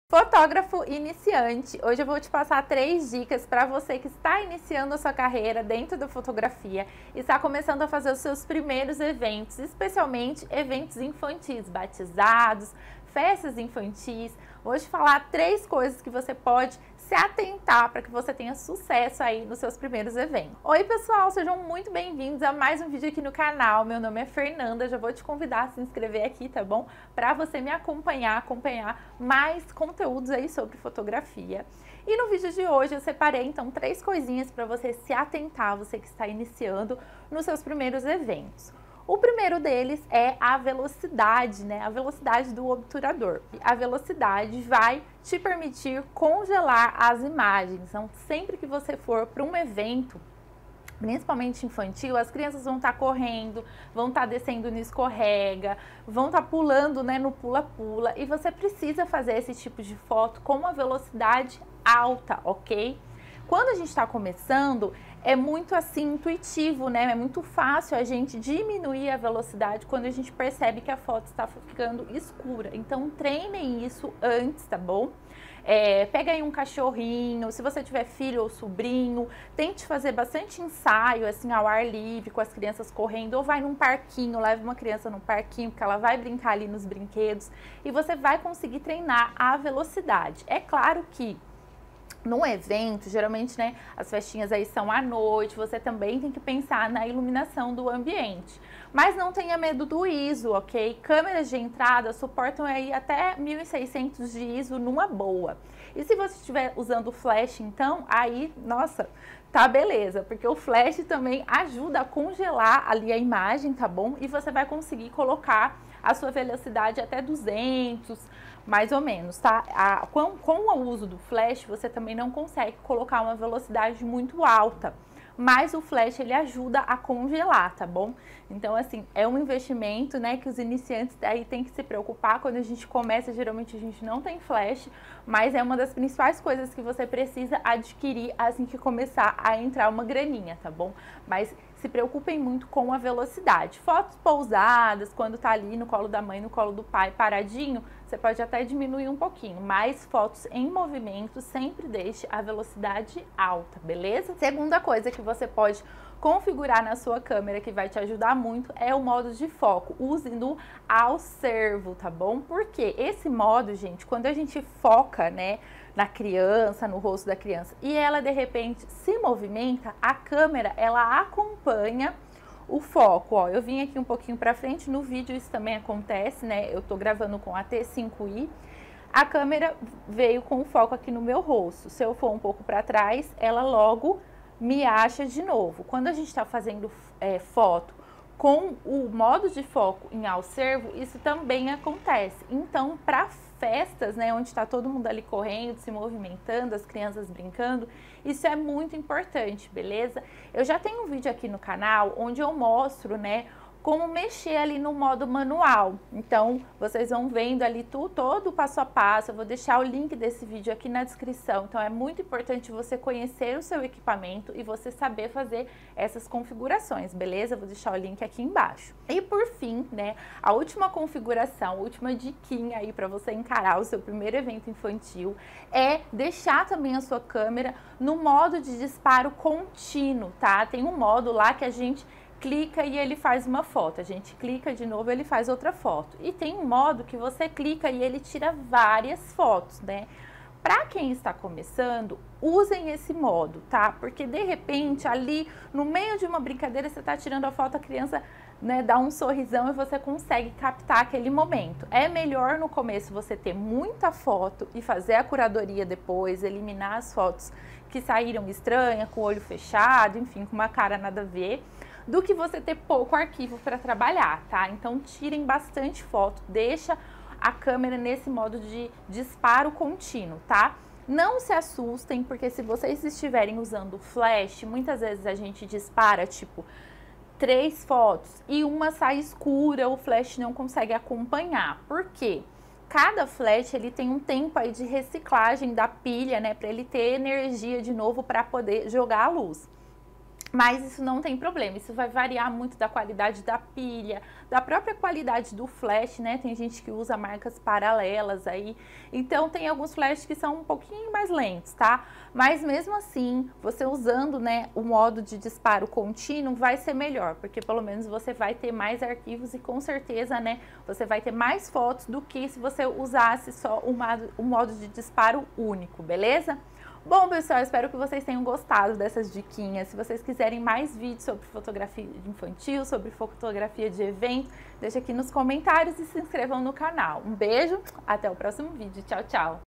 Fotógrafo iniciante, hoje eu vou te passar 3 dicas para você que está iniciando a sua carreira dentro da fotografia e está começando a fazer os seus primeiros eventos, especialmente eventos infantis, batizados, festas infantis. Vou te falar 3 coisas que você pode se atentar para que você tenha sucesso aí nos seus primeiros eventos. Oi pessoal, sejam muito bem-vindos a mais um vídeo aqui no canal. Meu nome é Fernanda, já vou te convidar a se inscrever aqui, tá bom? Para você me acompanhar mais conteúdos aí sobre fotografia. E no vídeo de hoje eu separei então 3 coisinhas para você se atentar, você que está iniciando nos seus primeiros eventos. O primeiro deles é a velocidade, né? A velocidade do obturador. A velocidade vai te permitir congelar as imagens. Então, sempre que você for para um evento, principalmente infantil, as crianças vão estar correndo, vão estar descendo no escorrega, vão estar pulando, né, no pula-pula, e você precisa fazer esse tipo de foto com uma velocidade alta, ok? Quando a gente está começando, é muito assim intuitivo, né? É muito fácil a gente diminuir a velocidade quando a gente percebe que a foto está ficando escura. Então treinem isso antes, tá bom? Pega aí um cachorrinho, se você tiver filho ou sobrinho, tente fazer bastante ensaio assim ao ar livre, com as crianças correndo, ou vai num parquinho, leve uma criança num parquinho, porque ela vai brincar ali nos brinquedos e você vai conseguir treinar a velocidade. É claro que num evento, geralmente, né, as festinhas aí são à noite, você também tem que pensar na iluminação do ambiente. Mas não tenha medo do ISO, ok? Câmeras de entrada suportam aí até 1600 de ISO numa boa. E se você estiver usando flash, então, aí, nossa, tá beleza, porque o flash também ajuda a congelar ali a imagem, tá bom? E você vai conseguir colocar a sua velocidade até 200, mais ou menos, tá? Com o uso do flash, você também não consegue colocar uma velocidade muito alta, mas o flash ele ajuda a congelar, tá bom? Então, assim, é um investimento, né, que os iniciantes aí tem que se preocupar. Quando a gente começa, geralmente a gente não tem flash, mas é uma das principais coisas que você precisa adquirir assim que começar a entrar uma graninha, tá bom? Mas se preocupem muito com a velocidade. Fotos pousadas, quando tá ali no colo da mãe, no colo do pai, paradinho, você pode até diminuir um pouquinho, mas fotos em movimento sempre deixe a velocidade alta, beleza? Segunda coisa que você pode configurar na sua câmera que vai te ajudar muito é o modo de foco. Use no ao servo, tá bom? Porque esse modo, gente, quando a gente foca, né, na criança, no rosto da criança, e ela de repente se movimenta, a câmera ela acompanha o foco. Ó, eu vim aqui um pouquinho para frente, no vídeo isso também acontece, né? Eu tô gravando com a T5i. A câmera veio com o foco aqui no meu rosto. Se eu for um pouco para trás, ela logo me acha de novo. Quando a gente está fazendo foto com o modo de foco em ao servo, isso também acontece. Então, para festas, né, onde está todo mundo ali correndo, se movimentando, as crianças brincando, isso é muito importante, beleza? Eu já tenho um vídeo aqui no canal onde eu mostro, né, como mexer ali no modo manual. Então, vocês vão vendo ali todo o passo a passo. Eu vou deixar o link desse vídeo aqui na descrição. Então, é muito importante você conhecer o seu equipamento e você saber fazer essas configurações, beleza? Eu vou deixar o link aqui embaixo. E por fim, né, a última configuração, a última diquinha aí para você encarar o seu primeiro evento infantil é deixar também a sua câmera no modo de disparo contínuo, tá? Tem um modo lá que a gente clica e ele faz uma foto, a gente clica de novo, ele faz outra foto. E tem um modo que você clica e ele tira várias fotos, né? Para quem está começando, usem esse modo, tá? Porque de repente ali no meio de uma brincadeira você está tirando a foto, a criança, né, dá um sorrisão e você consegue captar aquele momento. É melhor no começo você ter muita foto e fazer a curadoria depois, eliminar as fotos que saíram estranhas, com o olho fechado, enfim, com uma cara nada a ver, do que você ter pouco arquivo para trabalhar, tá? Então tirem bastante foto, deixa a câmera nesse modo de disparo contínuo, tá? Não se assustem, porque se vocês estiverem usando flash, muitas vezes a gente dispara, tipo, 3 fotos e uma sai escura, o flash não consegue acompanhar. Por quê? Cada flash ele tem um tempo aí de reciclagem da pilha, né, para ele ter energia de novo para poder jogar a luz. Mas isso não tem problema, isso vai variar muito da qualidade da pilha, da própria qualidade do flash, né? Tem gente que usa marcas paralelas aí, então tem alguns flashes que são um pouquinho mais lentos, tá? Mas mesmo assim, você usando, né, o modo de disparo contínuo vai ser melhor, porque pelo menos você vai ter mais arquivos e com certeza, né, você vai ter mais fotos do que se você usasse só o modo de disparo único, beleza? Bom, pessoal, espero que vocês tenham gostado dessas diquinhas. Se vocês quiserem mais vídeos sobre fotografia infantil, sobre fotografia de evento, deixa aqui nos comentários e se inscrevam no canal. Um beijo, até o próximo vídeo. Tchau, tchau!